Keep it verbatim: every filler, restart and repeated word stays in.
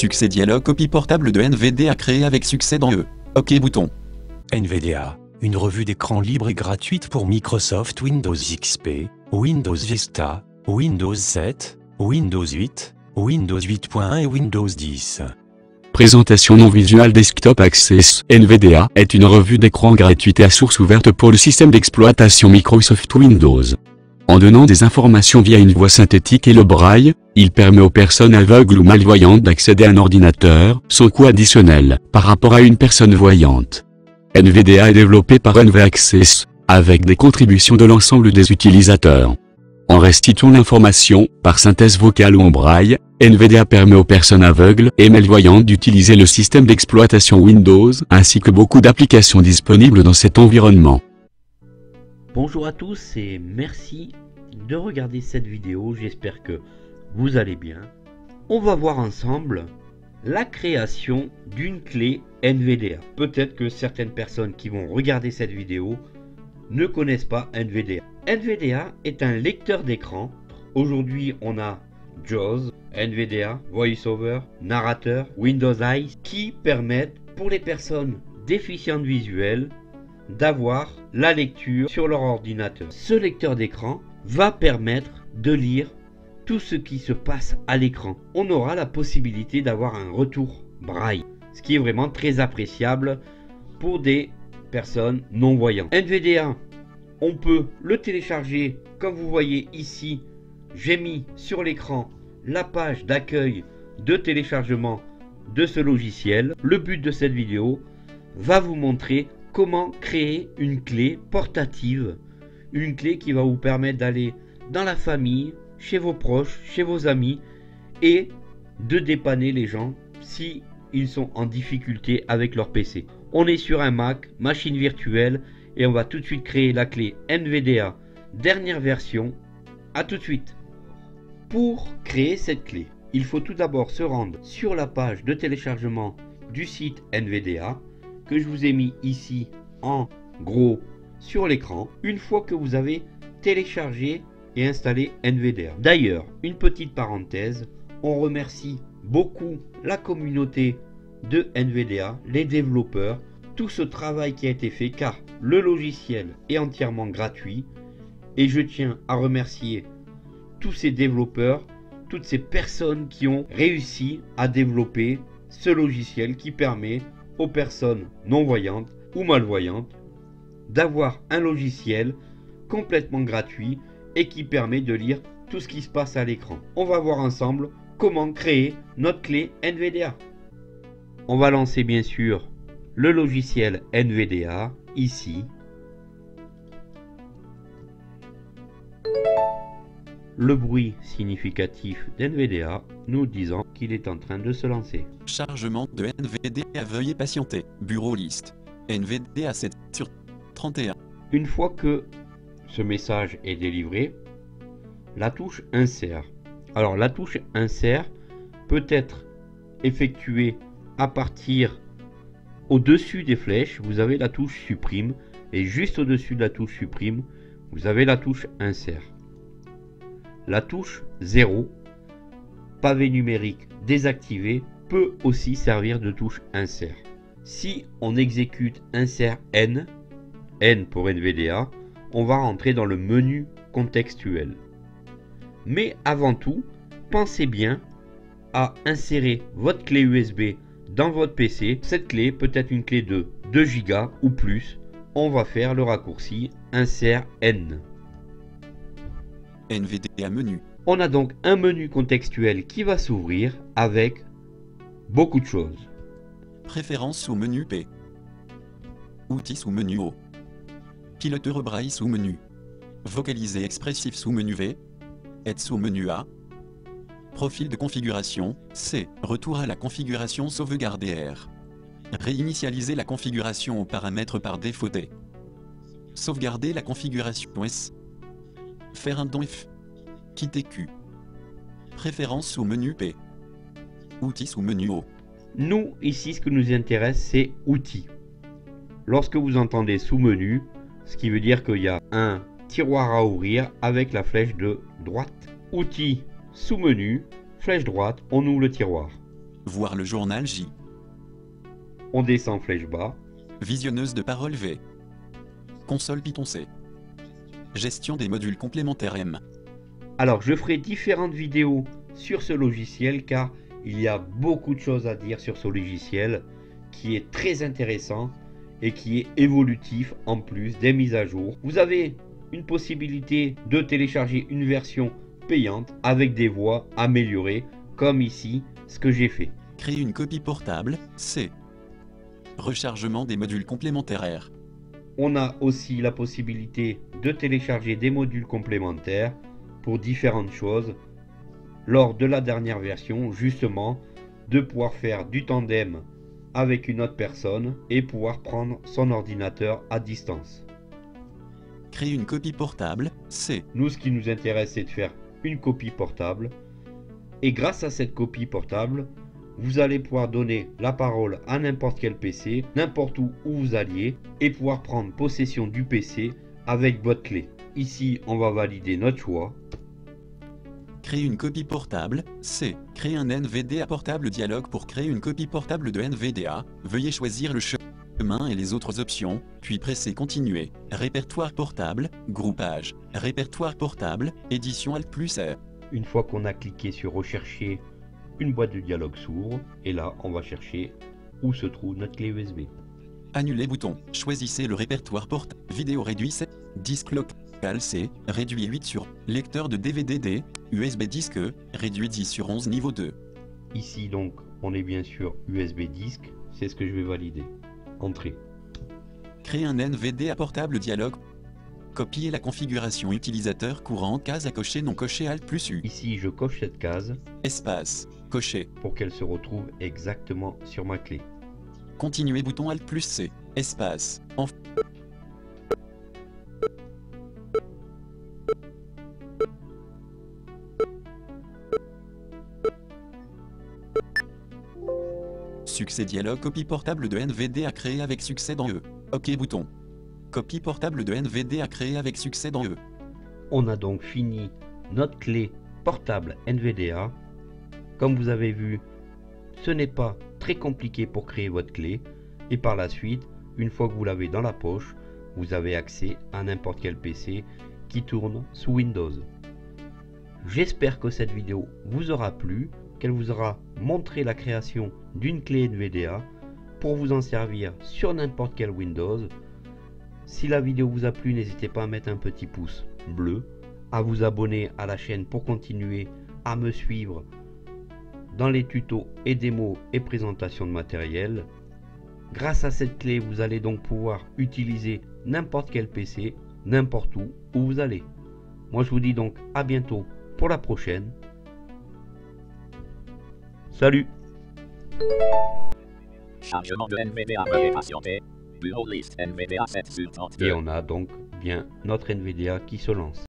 Succès dialogue copie portable de N V D A créé avec succès dans E. OK bouton. N V D A, une revue d'écran libre et gratuite pour Microsoft Windows X P, Windows Vista, Windows sept, Windows huit, Windows huit point un et Windows dix. Présentation non Visual Desktop Access. N V D A est une revue d'écran gratuite et à source ouverte pour le système d'exploitation Microsoft Windows. En donnant des informations via une voix synthétique et le braille, il permet aux personnes aveugles ou malvoyantes d'accéder à un ordinateur, sans coût additionnel, par rapport à une personne voyante. N V D A est développé par N V Access, avec des contributions de l'ensemble des utilisateurs. En restituant l'information, par synthèse vocale ou en braille, N V D A permet aux personnes aveugles et malvoyantes d'utiliser le système d'exploitation Windows, ainsi que beaucoup d'applications disponibles dans cet environnement. Bonjour à tous et merci de regarder cette vidéo, j'espère que vous allez bien. On va voir ensemble la création d'une clé N V D A. Peut-être que certaines personnes qui vont regarder cette vidéo ne connaissent pas N V D A. N V D A est un lecteur d'écran. Aujourd'hui on a JAWS, N V D A, VoiceOver, Narrateur, Windows Eyes qui permettent pour les personnes déficientes visuelles d'avoir la lecture sur leur ordinateur. Ce lecteur d'écran va permettre de lire tout ce qui se passe à l'écran. On aura la possibilité d'avoir un retour braille, ce qui est vraiment très appréciable pour des personnes non-voyantes. N V D A, on peut le télécharger comme vous voyez ici. J'ai mis sur l'écran la page d'accueil de téléchargement de ce logiciel. Le but de cette vidéo va vous montrer comment créer une clé portative, une clé qui va vous permettre d'aller dans la famille, chez vos proches, chez vos amis et de dépanner les gens si ils sont en difficulté avec leur P C. On est sur un Mac, machine virtuelle et on va tout de suite créer la clé N V D A dernière version. À tout de suite. Pour créer cette clé, il faut tout d'abord se rendre sur la page de téléchargement du site N V D A que je vous ai mis ici en gros sur l'écran. Une fois que vous avez téléchargé et installé N V D A. D'ailleurs, une petite parenthèse, on remercie beaucoup la communauté de N V D A, les développeurs, tout ce travail qui a été fait car le logiciel est entièrement gratuit et je tiens à remercier tous ces développeurs, toutes ces personnes qui ont réussi à développer ce logiciel qui permet aux personnes non-voyantes ou malvoyantes d'avoir un logiciel complètement gratuit et qui permet de lire tout ce qui se passe à l'écran. On va voir ensemble comment créer notre clé N V D A. On va lancer bien sûr le logiciel N V D A ici. Le bruit significatif d'N V D A nous disant qu'il est en train de se lancer. Chargement de N V D A, veuillez patienter. Bureau liste. N V D A sept sur trente et un. Une fois que ce message est délivré, la touche insert. Alors la touche insert peut être effectuée à partir au-dessus des flèches. Vous avez la touche supprime et juste au-dessus de la touche supprime, vous avez la touche insert. La touche zéro, pavé numérique désactivé, peut aussi servir de touche insert. Si on exécute insert N, N pour N V D A, on va rentrer dans le menu contextuel. Mais avant tout, pensez bien à insérer votre clé U S B dans votre P C. Cette clé peut être une clé de deux gigas ou plus. On va faire le raccourci insert N. N V D A menu. On a donc un menu contextuel qui va s'ouvrir avec beaucoup de choses. Préférences sous menu P. Outils sous menu O. Piloteur braille sous menu. Vocaliser expressif sous menu V. Aide sous menu A. Profil de configuration C. Retour à la configuration sauvegardée R. Réinitialiser la configuration aux paramètres par défaut D. Sauvegarder la configuration S. Faire un don F. Quitter Q. Préférences sous menu P. Outils sous menu O. Nous, ici, ce que nous intéresse, c'est outils. Lorsque vous entendez sous menu, ce qui veut dire qu'il y a un tiroir à ouvrir avec la flèche de droite. Outils sous menu, flèche droite, on ouvre le tiroir. Voir le journal J. On descend flèche bas. Visionneuse de parole V. Console Python C. Gestion des modules complémentaires M. Alors je ferai différentes vidéos sur ce logiciel car il y a beaucoup de choses à dire sur ce logiciel qui est très intéressant et qui est évolutif en plus des mises à jour. Vous avez une possibilité de télécharger une version payante avec des voix améliorées comme ici ce que j'ai fait. Créer une copie portable C. Rechargement des modules complémentaires R. On a aussi la possibilité de télécharger des modules complémentaires pour différentes choses. Lors de la dernière version, justement, de pouvoir faire du tandem avec une autre personne et pouvoir prendre son ordinateur à distance. Créer une copie portable C. Nous, ce qui nous intéresse, c'est de faire une copie portable. Et grâce à cette copie portable, vous allez pouvoir donner la parole à n'importe quel P C, n'importe où où vous alliez, et pouvoir prendre possession du P C avec votre clé. Ici, on va valider notre choix. Créer une copie portable C. Créer un N V D A portable dialogue pour créer une copie portable de N V D A. Veuillez choisir le chemin et les autres options, puis pressez continuer. Répertoire portable, groupage. Répertoire portable, édition Alt plus R. Une fois qu'on a cliqué sur rechercher, une boîte de dialogue s'ouvre et là on va chercher où se trouve notre clé U S B. Annuler bouton. Choisissez le répertoire portable. Vidéo réduit sept. Disque local C. Réduit huit sur. Lecteur de D V D D. U S B disque E. Réduit dix sur onze niveau deux. Ici donc on est bien sûr U S B disque. C'est ce que je vais valider. Entrée. Créer un N V D A portable dialogue. Copier la configuration utilisateur courante, case à cocher non coché Alt plus U. Ici je coche cette case. Espace. Cocher. Pour qu'elle se retrouve exactement sur ma clé. Continuer bouton Alt plus C. Espace. En Succès dialogue copie portable de N V D A créé avec succès dans E. OK bouton. Copie portable de N V D A créé avec succès dans E. On a donc fini notre clé portable N V D A. Comme vous avez vu, ce n'est pas très compliqué pour créer votre clé. Et par la suite, une fois que vous l'avez dans la poche, vous avez accès à n'importe quel P C qui tourne sous Windows. J'espère que cette vidéo vous aura plu, qu'elle vous aura montré la création d'une clé N V D A pour vous en servir sur n'importe quel Windows. Si la vidéo vous a plu, n'hésitez pas à mettre un petit pouce bleu, à vous abonner à la chaîne pour continuer à me suivre dans les tutos et démos et présentations de matériel. Grâce à cette clé, vous allez donc pouvoir utiliser n'importe quel P C, n'importe où, où vous allez. Moi je vous dis donc à bientôt pour la prochaine. Salut! Chargement de N V D A, veuillez patienter. Bureau liste N V D A sept sur trente-deux. Et on a donc bien notre N V D A qui se lance.